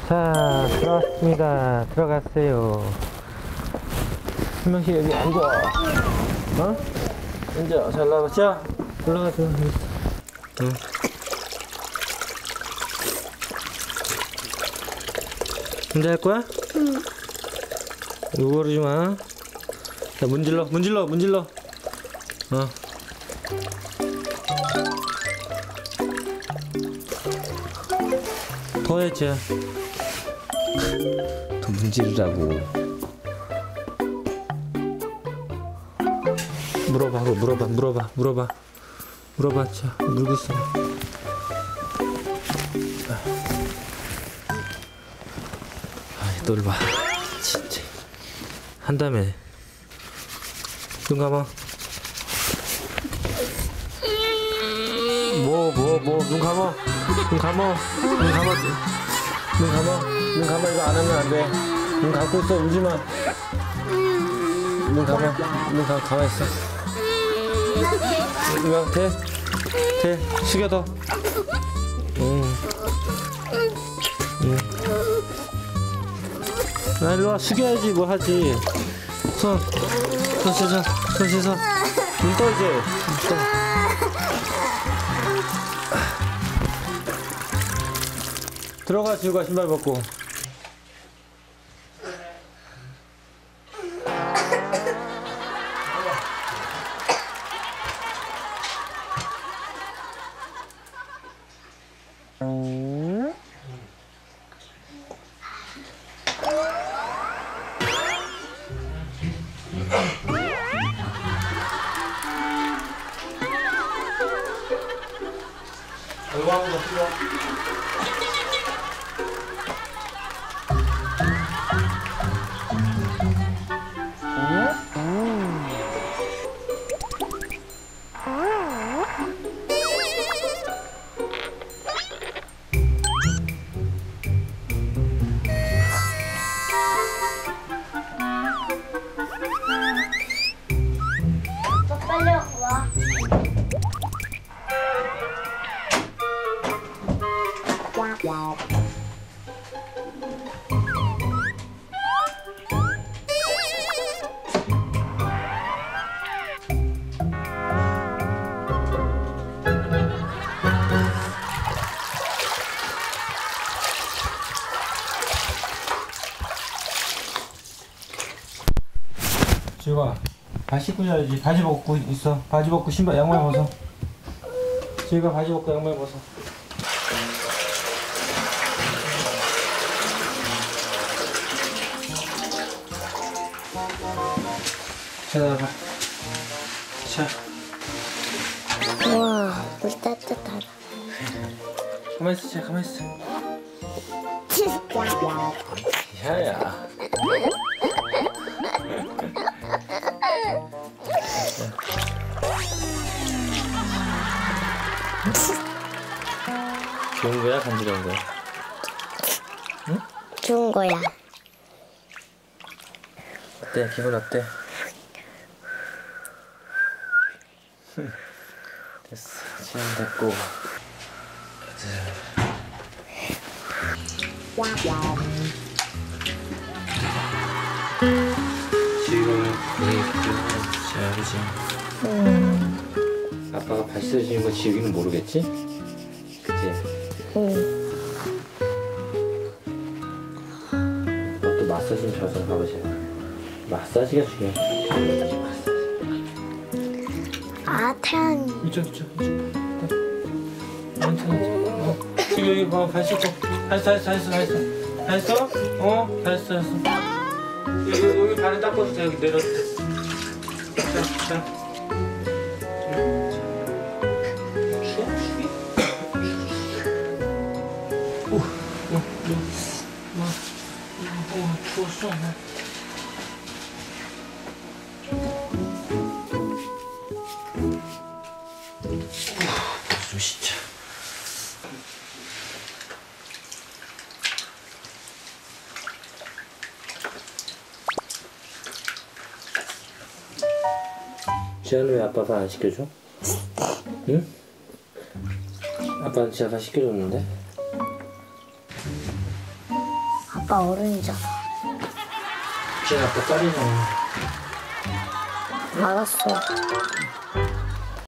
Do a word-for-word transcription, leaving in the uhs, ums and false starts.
자, 들어왔습니다. 들어갔어요. 한 명씩 여기 앉아. 어? 앉아. 잘 나와봐. 자, 올라가서. 응. 혼자 할 거야? 응. 이거 그러지 마. 자, 문질러, 문질러, 문질러. 어. 더 해줘. 더 문지르라고. 물어봐, 물어봐, 물어봐, 물어봐. 물어봐, 자, 물고 있어. 아, 널 봐. 진짜. 한 다음에. 눈 감아. 뭐, 뭐, 뭐, 눈 감아. 눈 감아. 눈 감아. 눈 감아. 눈 감아. 이거 안 하면 안 돼. 눈 감고 있어. 울지 마. 눈 감아. 눈 감, 가만히 있어. 이거 대. 대. 숙여 더. 응. 응. 나 일로 와. 숙여야지. 뭐 하지. 손. 손 씻어. 손 씻어. 눈 떠, 이제. 눈 떠. 들어가, 지우가 신발 벗고. 이거 하고 가. 빨리 와. 지우가 바지 씻고 자야지. 바지 벗고 있어. 바지 벗고 신발 양말 벗어. 지우가 바지 벗고 양말 벗어. 자, 나가. 자. 우와, 물 따뜻하다. 가만히 있어. 자, 가만히 있어. 야야. 좋은 거야? 간지러운 거야? 응? 좋은 거야. 어때? 기분 어때? 됐어. 지금 됐고. 지금 자, 그치? 음. 아빠가 바지 써주는 거 지우기는 모르겠지? 그치? 응. 또 마사지 좀 줘서 가보자. 마사지가 중요해. 마사지. 아, 태양. 이쪽 이쪽 이쪽. 괜찮아. 어. 지금 여기 봐. 발 씻고. 다 했어 다 했어 다 했어 다 했어? 어? 다 했어 다 했어. 여기 여기 발을 닦아도 돼. 여기 내려도 돼. 자 자. 추웠어. 좀 진짜. 지아는 왜 아빠 밥 안 시켜줘? 응? 아빠는 지아 밥 시켜줬는데? 아빠 어른이잖아. 쟤 아빠 딸이잖아. 알았어.